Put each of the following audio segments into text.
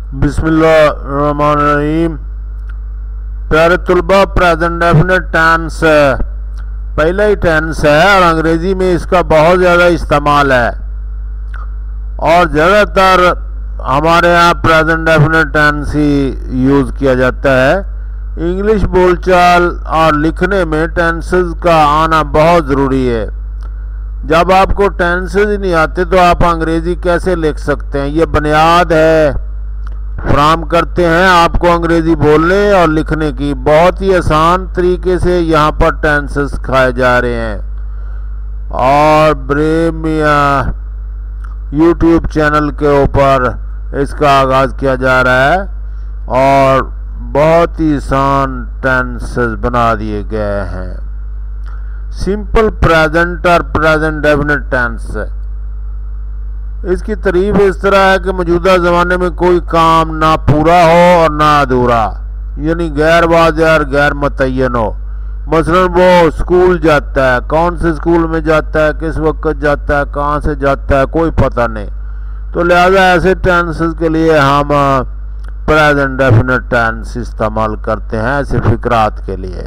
بسم اللہ الرحمن الرحیم۔ پیارے طلبہ، پریزنٹ ڈیفینٹ ٹینس پہلا ہی ٹینس ہے اور انگریزی میں اس کا بہت زیادہ استعمال ہے اور زیادہ تر ہمارے یہاں پریزنٹ ڈیفینٹ ٹینس ہی یوز کیا جاتا ہے۔ انگلش بول چال اور لکھنے میں ٹینسز کا آنا بہت ضروری ہے۔ جب آپ کو ٹینسز ہی نہیں آتے تو آپ انگریزی کیسے لکھ سکتے ہیں؟ یہ بنیاد ہے، فراہم کرتے ہیں آپ کو انگریزی بولنے اور لکھنے کی۔ بہت ہی آسان طریقے سے یہاں پر ٹینسز سکھائے جا رہے ہیں اور بریمیا یوٹیوب چینل کے اوپر اس کا آغاز کیا جا رہا ہے اور بہت ہی آسان ٹینسز بنا دیے گئے ہیں۔ سمپل پریزنٹ اور پریزنٹ ڈیفینٹ ٹینس، اس کی تعریف اس طرح ہے کہ موجودہ زمانے میں کوئی کام نہ پورا ہو اور نہ ادھورا، یعنی غیر واضح اور غیر متعین ہو۔ مثلا وہ اسکول جاتا ہے، کون سے اسکول میں جاتا ہے، کس وقت جاتا ہے، کہاں سے جاتا ہے، کوئی پتہ نہیں۔ تو لہذا ایسے ٹینسز کے لیے ہم پریزنٹ ڈیفینٹ ٹینس استعمال کرتے ہیں ایسے فقرات کے لیے۔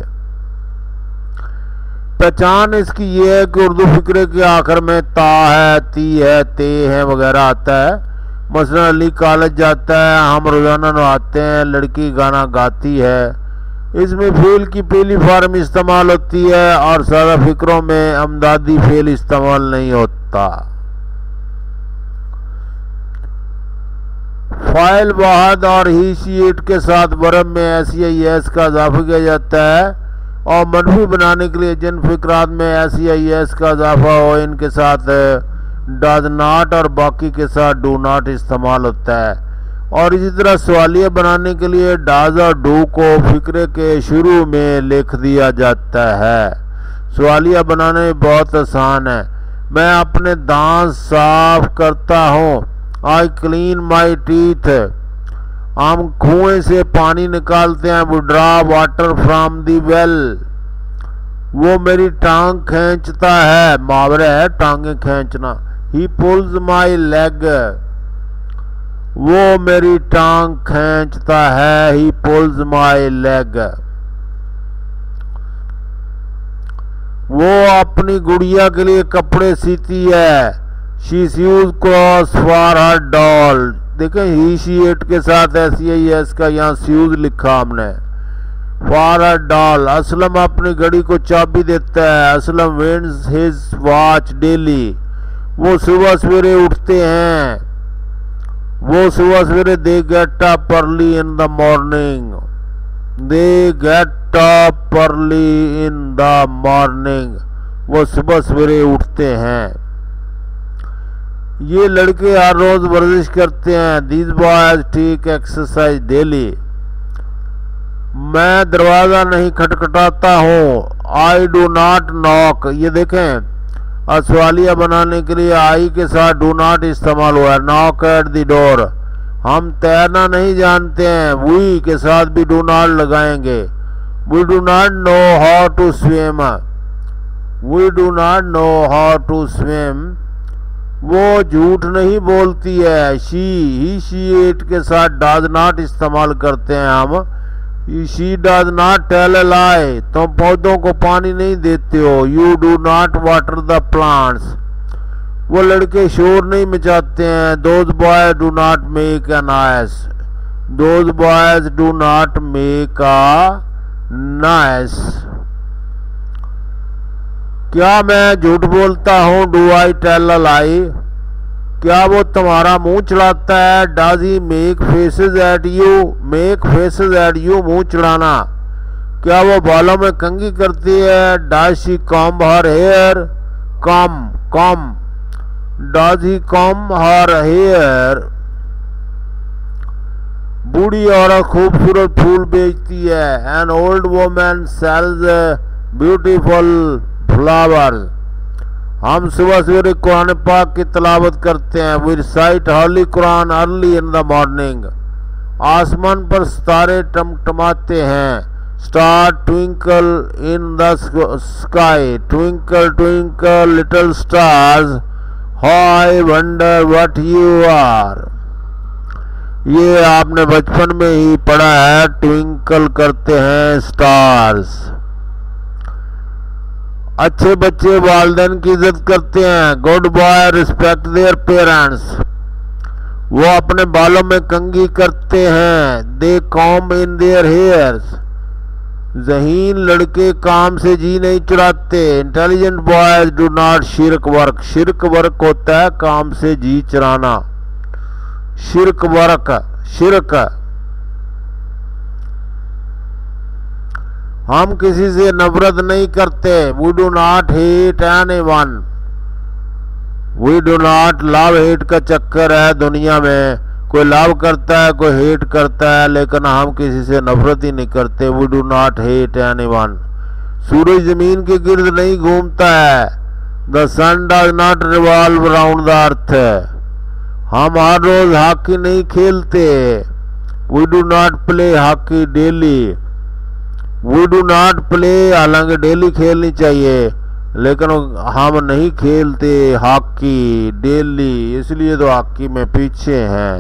پہچان اس کی یہ ہے کہ اردو فقرے کے آخر میں تا ہے، تی ہے، تے ہے وغیرہ آتا ہے۔ مثلا علی کالج جاتا ہے، ہم روزانہ نہاتے ہیں، لڑکی گانا گاتی ہے۔ اس میں فعل کی پہلی فارم استعمال ہوتی ہے اور سادہ فقروں میں امدادی فعل استعمال نہیں ہوتا۔ فاعل واحد اور ہی شی اٹ کے ساتھ ورب میں ایسی آئی ایس کا اضافہ کیا جاتا ہے اور منفی بنانے کے لیے جن فقرات میں ایسی آئی ایس کا اضافہ ہو ان کے ساتھ ڈز ناٹ اور باقی کے ساتھ ڈو ناٹ استعمال ہوتا ہے۔ اور اسی طرح سوالیہ بنانے کے لیے ڈز اور ڈو کو فقرے کے شروع میں لکھ دیا جاتا ہے۔ سوالیہ بنانے بہت آسان ہے۔ میں اپنے دانت صاف کرتا ہوں، آئی کلین مائی ٹیتھ۔ ہم کنویں سے پانی نکالتے ہیں، وہ draw water from the well. وہ میری ٹانگ کھینچتا ہے، محاورہ ہے ٹانگیں کھینچنا۔ He pulls my leg. وہ میری ٹانگ کھینچتا ہے، ہی پولز مائی لیگ۔ وہ اپنی گڑیا کے لیے کپڑے سیتی ہے، she sews clothes for her doll. دیکھیں ہی شی اٹ کے ساتھ ایسی آئی ایس کا یہاں سیوز لکھا ہم نے، فار ہر ڈال۔ اسلم اپنی گھڑی کو چابی دیتا ہے، Aslam winds his watch daily. وہ صبح سویرے اٹھتے ہیں، وہ صبح سویرے they get up early in the morning. They get up early in the morning, وہ صبح سویرے اٹھتے ہیں۔ یہ لڑکے ہر روز ورزش کرتے ہیں، these boys take exercise daily. میں دروازہ نہیں کھٹکھٹاتا ہوں، آئی ڈو ناٹ ناک۔ یہ دیکھیں سوالیہ بنانے کے لیے آئی کے ساتھ ڈو ناٹ استعمال ہوا ہے، ناک ایٹ دی ڈور۔ ہم تیرنا نہیں جانتے ہیں، وی کے ساتھ بھی ڈو ناٹ لگائیں گے۔ We do not know how to swim, we do not know how to swim. وہ جھوٹ نہیں بولتی ہے، شی ہی شی اٹ کے ساتھ ڈز ناٹ استعمال کرتے ہیں ہم۔ She does not tell a lie. تم پودوں کو پانی نہیں دیتے ہو، you do not water the plants. وہ لڑکے شور نہیں مچاتے ہیں، those boys do not make a noise, those boys do not make a noise. کیا میں جھوٹ بولتا ہوں، ڈو آئی ٹیل اے لائی۔ کیا وہ تمہارا منہ چڑھاتا ہے، does he make faces at you, make faces at you منہ چڑھانا۔ کیا وہ بالوں میں کنگھی کرتی ہے، does she comb her hair, comb comb, does he comb her hair. بوڑھی عورت خوبصورت پھول بیچتی ہے، an old woman sells beautiful flowers. ہم صبح سویرے قرآن پاک کی تلاوت کرتے ہیں، we recite Holy Quran early in the morning. آسمان پر ستارے ٹمٹماتے ہیں، star twinkle in the sky, twinkle twinkle little stars, how I wonder what you are. یہ آپ نے بچپن میں ہی پڑھا ہے، ٹوئنکل کرتے ہیں سٹارز۔ اچھے بچے والدین کی عزت کرتے ہیں، good boy respect their parents. وہ اپنے بالوں میں کنگھی کرتے ہیں، دے کامب ان دیئر ہیئرز۔ ذہین لڑکے کام سے جی نہیں چڑھاتے، intelligent boys do not shirk work. Shirk work ہوتا ہے کام سے جی چرانا، شرک ورک شرک۔ ہم کسی سے نفرت نہیں کرتے، we do not hate anyone. We do not, love hate کا چکر ہے دنیا میں، کوئی لو کرتا ہے کوئی ہیٹ کرتا ہے، لیکن ہم کسی سے نفرت ہی نہیں کرتے، we do not hate anyone. سورج زمین کے گرد نہیں گھومتا ہے، the sun does not revolve around the earth. ہم ہر روز ہاکی نہیں کھیلتے، we do not play hockey daily. We do not play, حالانکہ ڈیلی کھیلنی چاہیے لیکن ہم نہیں کھیلتے ہاکی ڈیلی، اس لیے تو ہاکی میں پیچھے ہیں۔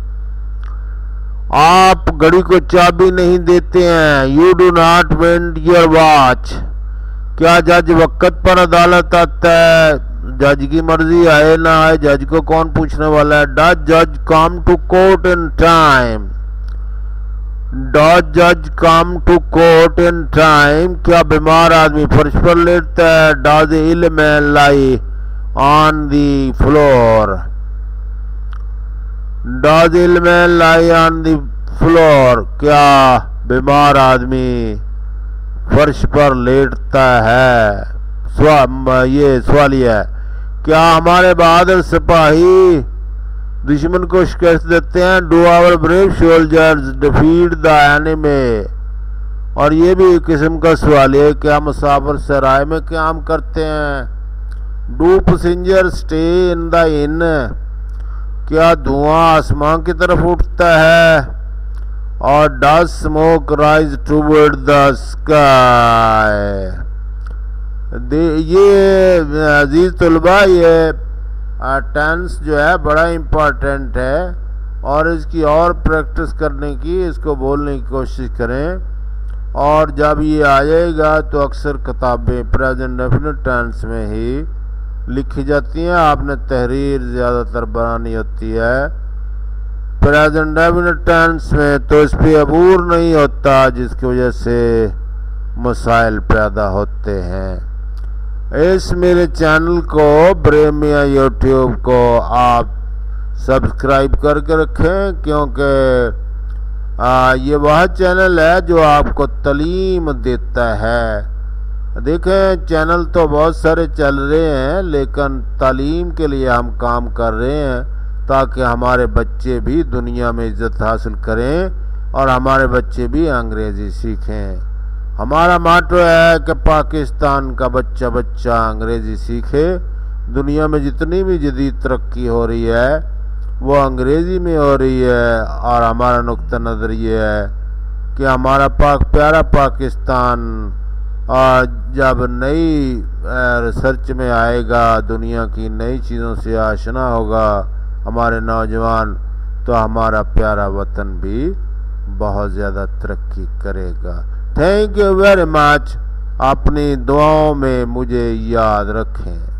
آپ گھڑی کو چابی نہیں دیتے ہیں، you do not wind your watch. کیا جج وقت پر عدالت آتا ہے؟ جج کی مرضی آئے نہ آئے، جج کو کون پوچھنے والا ہے؟ ڈز جج come to court in time? Does جج come to court in time? کیا بیمار آدمی فرش پر لیٹتا ہے؟ ڈز اے ال مین لائی آن دی فلور؟ ڈز اے ال مین لائی آن دی فلور؟ کیا بیمار آدمی فرش پر لیٹتا ہے؟ یہ سوالیہ ہے۔ کیا ہمارے بہادر سپاہی دشمن کو شکست دیتے ہیں؟ Do our brave soldiers defeat the enemy? اور یہ بھی ایک قسم کا سوال ہے، کیا مسافر سرائے میں قیام کرتے ہیں؟ Do passenger stay in the inn? کیا دھواں آسمان کی طرف اٹھتا ہے؟ اور does smoke rise toward the sky? یہ عزیز طلباء، یہ ٹینس جو ہے بڑا امپورٹنٹ ہے اور اس کی اور پریکٹس کرنے کی، اس کو بولنے کی کوشش کریں، اور جب یہ آ جائے گا تو اکثر کتابیں پریزنٹ ڈیفینٹ ٹینس میں ہی لکھی جاتی ہیں، آپ نے تحریر زیادہ تر بنانی ہوتی ہے پریزنٹ ڈیفینٹ ٹینس میں، تو اس پہ عبور نہیں ہوتا جس کی وجہ سے مسائل پیدا ہوتے ہیں۔ اس میرے چینل کو بریمیا یوٹیوب کو آپ سبسکرائب کر کے رکھیں، کیونکہ یہ وہ چینل ہے جو آپ کو تعلیم دیتا ہے۔ دیکھیں چینل تو بہت سارے چل رہے ہیں، لیکن تعلیم کے لیے ہم کام کر رہے ہیں تاکہ ہمارے بچے بھی دنیا میں عزت حاصل کریں اور ہمارے بچے بھی انگریزی سیکھیں۔ ہمارا ماٹو ہے کہ پاکستان کا بچہ بچہ انگریزی سیکھے۔ دنیا میں جتنی بھی جدید ترقی ہو رہی ہے وہ انگریزی میں ہو رہی ہے، اور ہمارا نقطہ نظر یہ ہے کہ ہمارا پیارا پاکستان جب نئی ریسرچ میں آئے گا، دنیا کی نئی چیزوں سے آشنا ہوگا ہمارے نوجوان، تو ہمارا پیارا وطن بھی بہت زیادہ ترقی کرے گا۔ Thank you very much. اپنی دعاؤں میں مجھے یاد رکھیں۔